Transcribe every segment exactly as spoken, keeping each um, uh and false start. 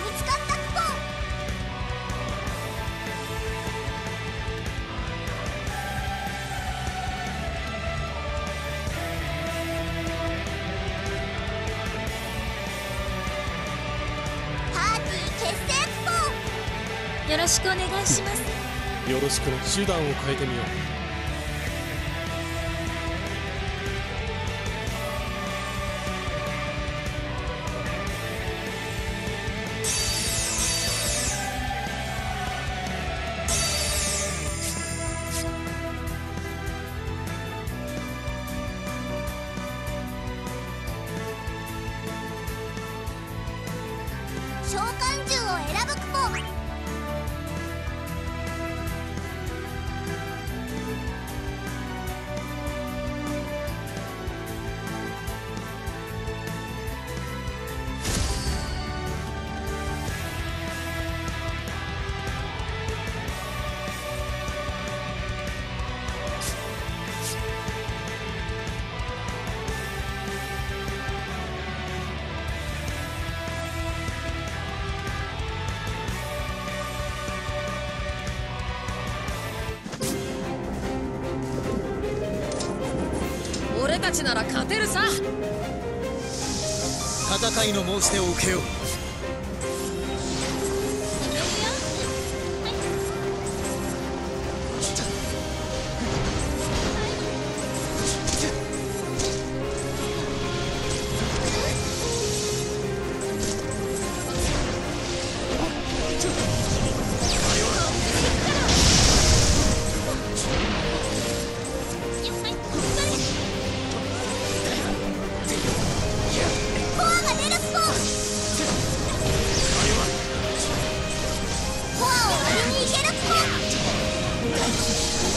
見つかったクポン。パーティー結成クポン。 よろしくお願いします。 よろしくな。手段を変えてみよう。 召喚獣を選ぶクポン。 俺たちなら勝てるさ。 戦いの申し出を受けよう。 コアが出るクポン。コアを割りにいけるクポン。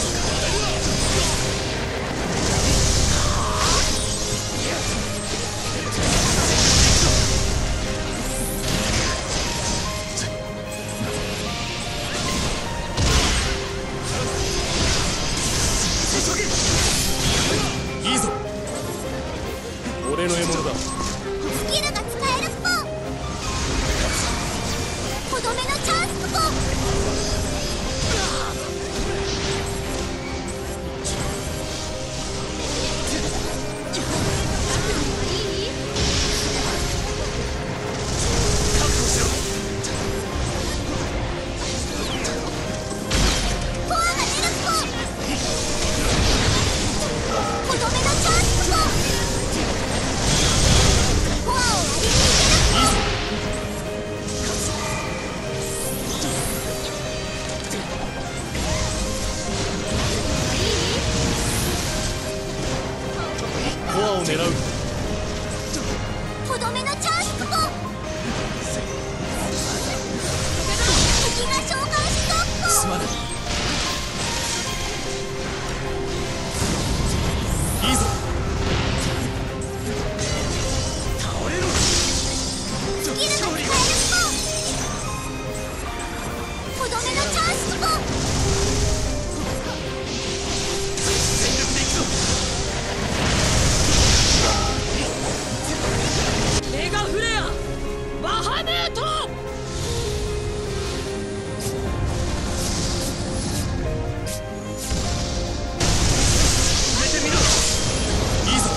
いいぞ。俺の獲物だ。 スキルが使えるクポン。とどめのチャンスクポン。コアが出るクポン。とどめのチャンスクポン。コアを割りにいけるクポン。 コアを狙う。 とどめのチャンスクポン。敵が召喚しそうクポン。 すまない。 いいぞ。 倒れろ。 スキルが使えるクポン。とどめのチャンスクポン。 全力でいくぞ。 メガフレアバハムート。 決めてみろ。 いいぞ。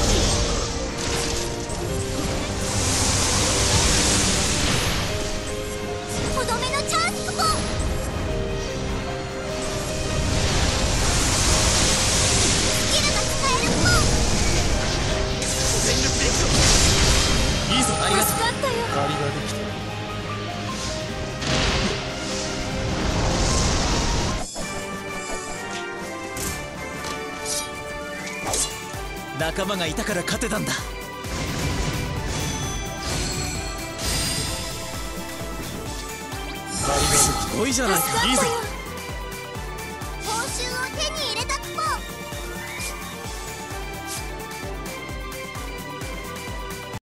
とどめのチャンスクポン。スキルが使えるクポン。 全力でいくぞ。 いいぞ。 ありがとう。 助かったよ。 借りができた。 仲間がいたから勝てたんだ。 借りができすごいじゃないか。 助かったよ。